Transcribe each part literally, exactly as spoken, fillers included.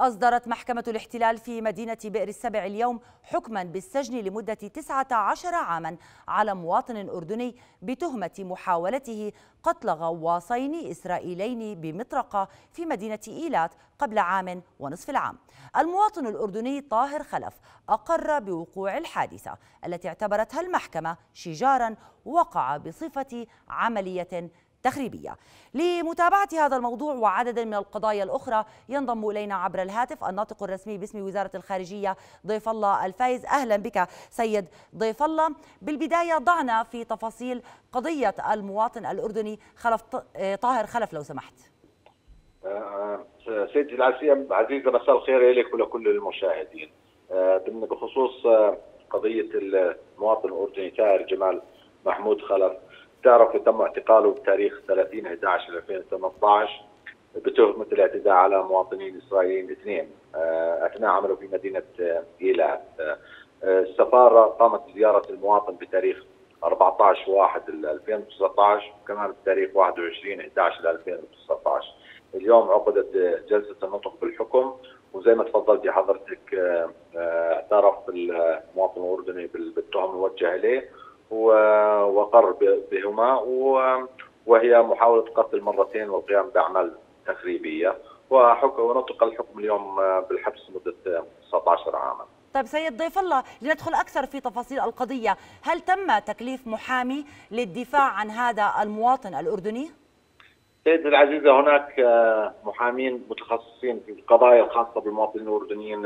أصدرت محكمة الاحتلال في مدينة بئر السبع اليوم حكما بالسجن لمدة تسعة عشر عاما على مواطن أردني بتهمة محاولته قتل غواصين إسرائيليين بمطرقة في مدينة إيلات قبل عام ونصف العام. المواطن الأردني طاهر خلف أقر بوقوع الحادثة التي اعتبرتها المحكمة شجارا وقع بصفة عملية تخريبية. لمتابعة هذا الموضوع وعدد من القضايا الأخرى ينضم إلينا عبر الهاتف الناطق الرسمي باسم وزارة الخارجية ضيف الله الفايز. أهلا بك سيد ضيف الله. بالبداية ضعنا في تفاصيل قضية المواطن الأردني خلف طاهر خلف لو سمحت. سيدي العزيزة عزيزة مساء الخير لك ولكل المشاهدين. بخصوص قضية المواطن الأردني طاهر جمال محمود خلف، تعرف تم اعتقاله بتاريخ ثلاثين أحد عشر ألفين وثمانية عشر بتهمة الاعتداء على مواطنين إسرائيليين اثنين أثناء عمله في مدينة إيلات. السفارة قامت بزيارة المواطن بتاريخ أربعة عشر واحد ألفين وتسعة عشر وكمان بتاريخ واحد وعشرين أحد عشر ألفين وتسعة عشر. اليوم عقدت جلسة النطق بالحكم، وزي ما تفضلتي حضرتك اعترف المواطن الأردني بالتهم الموجهة إليه وقر بهما، وهي محاولة قتل مرتين والقيام بأعمال تخريبية، ونطق الحكم اليوم بالحبس مدة تسعة عشر عاما. طيب سيد ضيف الله، لندخل أكثر في تفاصيل القضية، هل تم تكليف محامي للدفاع عن هذا المواطن الأردني؟ سيدي العزيزة، هناك محامين متخصصين في القضايا الخاصة بالمواطنين الأردنيين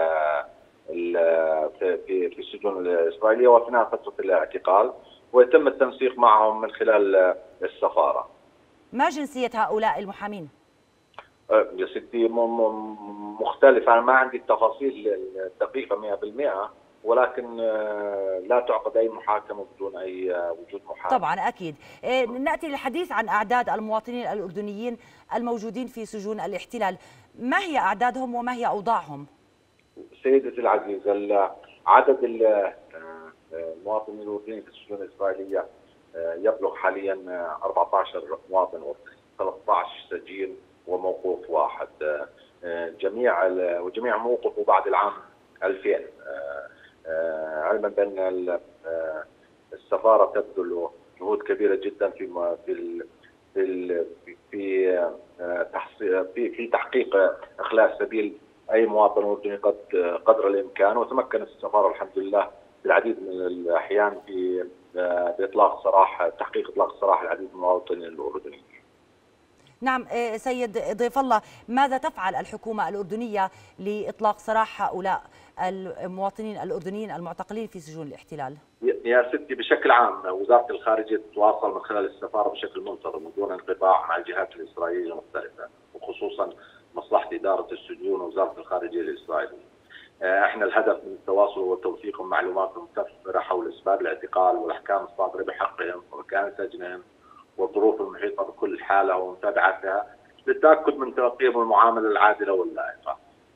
في في السجون الإسرائيلية واثناء فترة الاعتقال، ويتم التنسيق معهم من خلال السفارة. ما جنسية هؤلاء المحامين؟ يا ستي مختلفة، أنا ما عندي التفاصيل الدقيقة مئة بالمئة، ولكن لا تعقد أي محاكمة بدون أي وجود محامي. طبعا أكيد. نأتي للحديث عن أعداد المواطنين الأردنيين الموجودين في سجون الاحتلال، ما هي أعدادهم وما هي أوضاعهم؟ سيدتي العزيزة، عدد المواطنين الأردنيين في السجون الإسرائيلية يبلغ حاليا أربعة عشر مواطن أردني، ثلاثة عشر سجين وموقوف واحد، جميع وجميع موقفوا بعد العام ألفين، علما بأن السفارة تبذل جهود كبيرة جدا في في في في تحصيل في في تحقيق إخلاء سبيل أي مواطن أردني قد قدر الإمكان، وتمكنت السفارة الحمد لله بالعديد من الأحيان في بإطلاق سراح تحقيق إطلاق سراح العديد من المواطنين الأردنيين. نعم سيد ضيف الله، ماذا تفعل الحكومة الأردنية لإطلاق سراح هؤلاء المواطنين الأردنيين المعتقلين في سجون الاحتلال؟ يا ستي بشكل عام وزارة الخارجية تتواصل من خلال السفارة بشكل منتظم ودون انقطاع مع الجهات الإسرائيلية المختلفة، وخصوصا مصلحة إدارة السجون ووزارة الخارجية الإسرائيلية. احنا الهدف من التواصل هو توثيق معلومات متوفرة حول أسباب الاعتقال والأحكام الصادرة بحقهم ومكان سجنهم والظروف المحيطة بكل حالة ومتابعتها للتأكد من تلقيهم المعاملة العادلة واللائقة.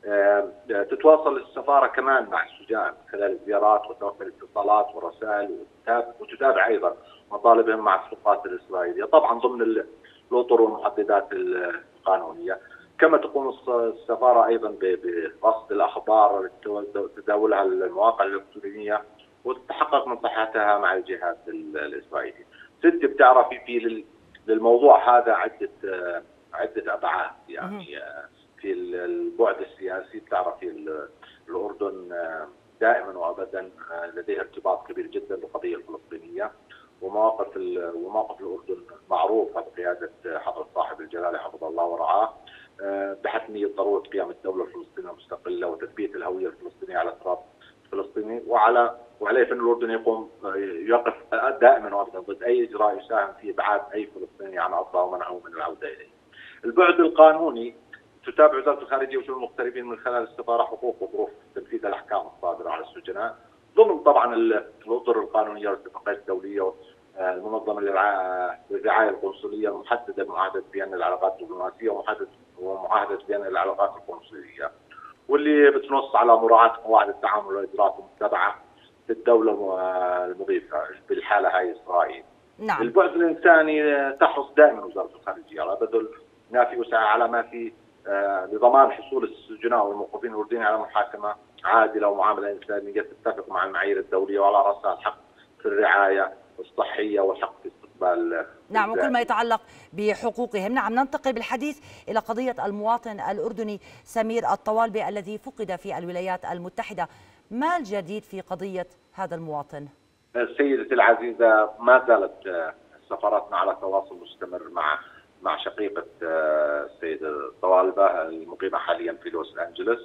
تتواصل السفارة كمان مع السجان خلال الزيارات وتوفر الاتصالات والرسائل، وتتابع أيضا مطالبهم مع السلطات الإسرائيلية طبعا ضمن الأطر والمحددات القانونية. كما تقوم السفارة أيضا برصد الأخبار تداولها المواقع الإلكترونية وتتحقق من صحتها مع الجهات الإسرائيلية. ستي بتعرفي في للموضوع هذا عدة عدة أبعاد، يعني في البعد السياسي بتعرفي الأردن دائما وأبدا لديها ارتباط كبير جدا بالقضية الفلسطينية، ومواقف وموقف الأردن معروفة بقيادة حضرة صاحب الجلالة حفظه الله ورعاه بحتمية ضرورة قيام الدولة الفلسطينية المستقلة وتثبيت الهوية الفلسطينية على التراب الفلسطيني، وعلى وعليه فإن الأردن يقوم يقف دائما وابدا ضد أي إجراء يساهم في إبعاد أي فلسطيني عن أرضه ومنعه من العودة إليه. البعد القانوني تتابع وزارة الخارجية وشؤون المغتربين من خلال السفارة حقوق وظروف تنفيذ الأحكام الصادرة على السجناء ضمن طبعا الأطر القانونية والاتفاقيات الدولية المنظمة للرعاية القنصلية المحددة بمعاهدة فيينا للعلاقات الدبلوماسية ومحدد ومعاهدة فيينا للعلاقات القنصلية، واللي بتنص على مراعاة قواعد التعامل والإجراءات المتبعة في الدولة المضيفة بالحالة هاي إسرائيل. نعم. البعد الإنساني تحرص دائما وزارة الخارجية على بذل ما في وسعها على ما في لضمان حصول السجناء والموقوفين الاردنيين على محاكمه عادله ومعامله انسانيه تتفق مع المعايير الدوليه، وعلى راسها الحق في الرعايه الصحيه والحق في استقبال. نعم، وكل ما يتعلق بحقوقهم. نعم، ننتقل بالحديث إلى قضية المواطن الأردني سمير الطوالبي الذي فقد في الولايات المتحدة. ما الجديد في قضية هذا المواطن؟ سيدتي العزيزة، ما زالت سفارتنا على تواصل مستمر مع مع شقيقة السيد الطوالبة المقيمة حاليا في لوس أنجلوس.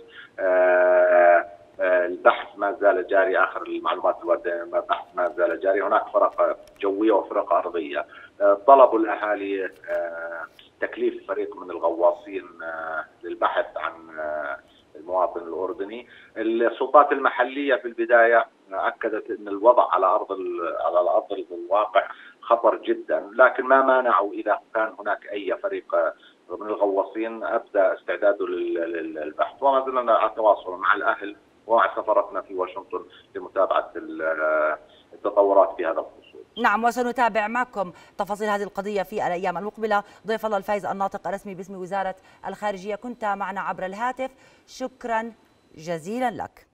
البحث ما زال جاري، آخر المعلومات الواردة البحث ما زال جاري. هناك فرق جوية وفرق أرضية. طلبوا الأهالي تكليف فريق من الغواصين للبحث عن المواطن الأردني. السلطات المحلية في البداية أكدت أن الوضع على أرض على الأرض الواقع خطر جدا، لكن ما مانعوا إذا كان هناك أي فريق من الغواصين أبدأ استعداده للبحث، وما زلنا على تواصل مع الأهل ومع سفارتنا في واشنطن لمتابعة التطورات في هذا الخصوص. نعم، وسنتابع معكم تفاصيل هذه القضية في الأيام المقبلة. ضيف الله الفايز الناطق الرسمي باسم وزارة الخارجية، كنت معنا عبر الهاتف، شكرا جزيلا لك.